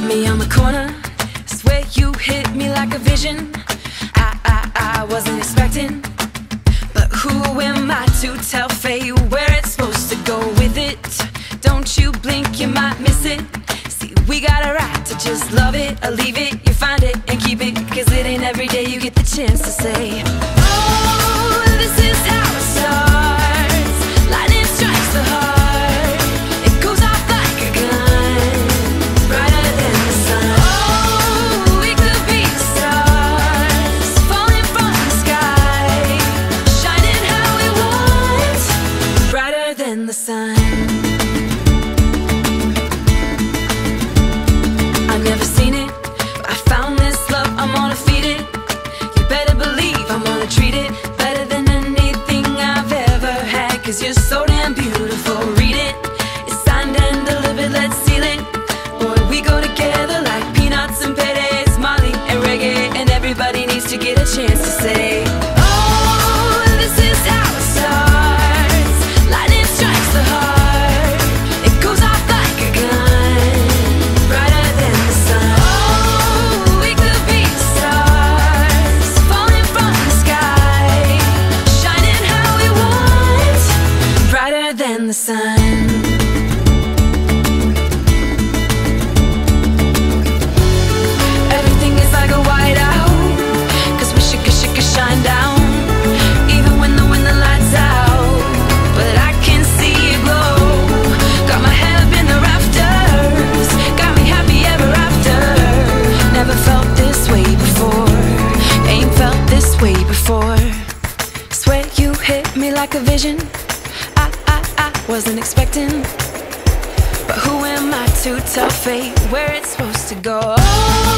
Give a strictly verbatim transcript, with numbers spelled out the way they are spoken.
me on the corner, swear you hit me like a vision. I, I, I wasn't expecting, but who am I to tell fate where it's supposed to go with it? Don't you blink, you might miss it. See, we got a right to just love it or leave it. You find it and keep it, cause it ain't every day you get the chance to say, oh, this is how it starts. Lightning strikes the heart, it goes off like a gun, brighter than the sun. Oh, we could be the stars, falling from the sky, shining how we want, brighter than the sun. I've never seen it, but I found this love, I'm gonna feed it. You better believe I'm gonna treat it better than anything I've ever had, cause you're so damn beautiful. Read it, it's signed and delivered, let's seal it. Boy, we go together like peanuts and paydays, Molly and reggae, and everybody needs to get a chance to say, oh, this is how it starts. Lightning strikes the heart, it goes off like a gun, brighter than the sun. Oh, we could be the stars, falling from the sky, shining how we want, brighter than the sun. Everything is like a whiteout, cause we should, should, should shine down, even when the when the lights out. But I can see it glow, got my head up in the rafters, got me happy ever after. Never felt this way before, ain't felt this way before. Swear you hit me like a vision. I, I, I wasn't expecting, but who am I to tell fate where it's supposed to go?